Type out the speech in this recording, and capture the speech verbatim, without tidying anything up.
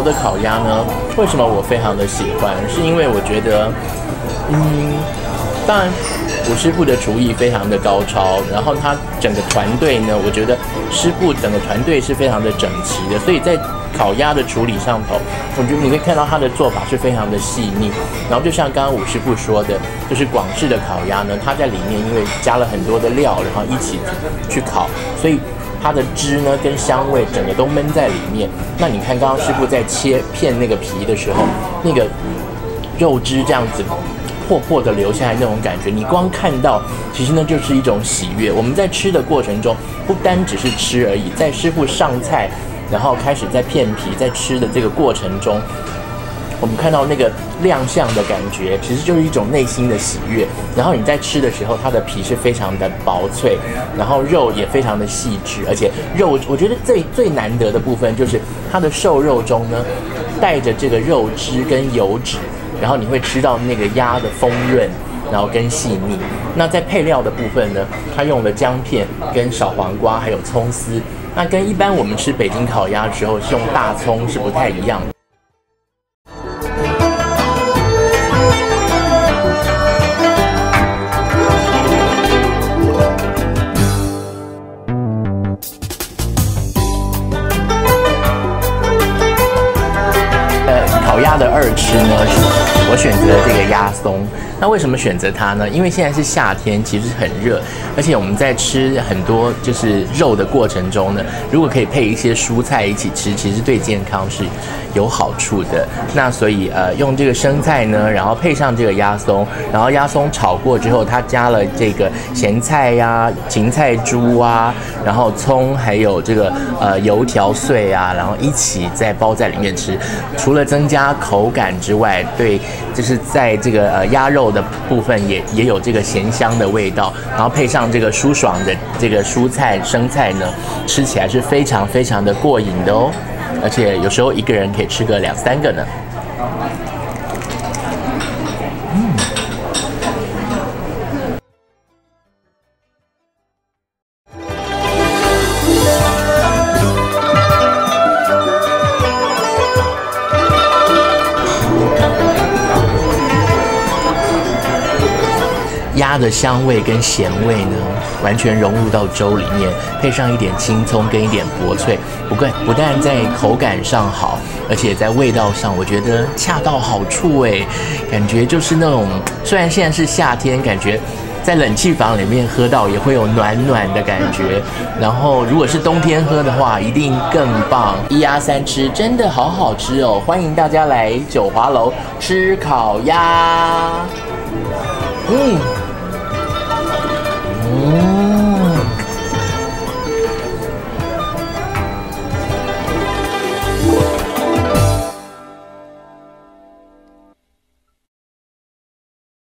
的烤鸭呢，为什么我非常的喜欢？是因为我觉得，嗯，当然吴师傅的厨艺非常的高超，然后他整个团队呢，我觉得师傅整个团队是非常的整齐的，所以在烤鸭的处理上头，我觉得你会看到他的做法是非常的细腻。然后就像刚刚吴师傅说的，就是广式的烤鸭呢，它在里面因为加了很多的料，然后一起去烤，所以它的汁呢跟香味整个都闷在里面。那你看刚刚师傅在切片那个皮的时候，那个肉汁这样子破破的流下来那种感觉，你光看到其实呢就是一种喜悦。我们在吃的过程中，不单只是吃而已，在师傅上菜，然后开始在片皮在吃的这个过程中，我们看到那个亮相的感觉，其实就是一种内心的喜悦。然后你在吃的时候，它的皮是非常的薄脆，然后肉也非常的细致，而且肉我觉得最最难得的部分就是它的瘦肉中呢带着这个肉汁跟油脂，然后你会吃到那个鸭的丰润，然后跟细腻。那在配料的部分呢，它用了姜片跟小黄瓜还有葱丝，那跟一般我们吃北京烤鸭的时候是用大葱是不太一样的。烤鸭的二吃呢，我选择这个鸭松。那为什么选择它呢？因为现在是夏天，其实很热，而且我们在吃很多就是肉的过程中呢，如果可以配一些蔬菜一起吃，其实对健康是有好处的。那所以呃，用这个生菜呢，然后配上这个鸭松，然后鸭松炒过之后，它加了这个咸菜呀、啊、芹菜珠啊，然后葱还有这个呃油条碎啊，然后一起再包在里面吃。除了增加口感之外，对，就是在这个呃鸭肉的部分也也有这个咸香的味道，然后配上这个舒爽的这个蔬菜生菜呢，吃起来是非常非常的过瘾的哦，而且有时候一个人可以吃个两三个呢。嗯。鸭的香味跟咸味呢，完全融入到粥里面，配上一点青葱跟一点薄脆，不过不但在口感上好，而且在味道上，我觉得恰到好处哎，感觉就是那种，虽然现在是夏天，感觉在冷气房里面喝到也会有暖暖的感觉，然后如果是冬天喝的话，一定更棒。一鸭三吃真的好好吃哦，欢迎大家来九华楼吃烤鸭。嗯。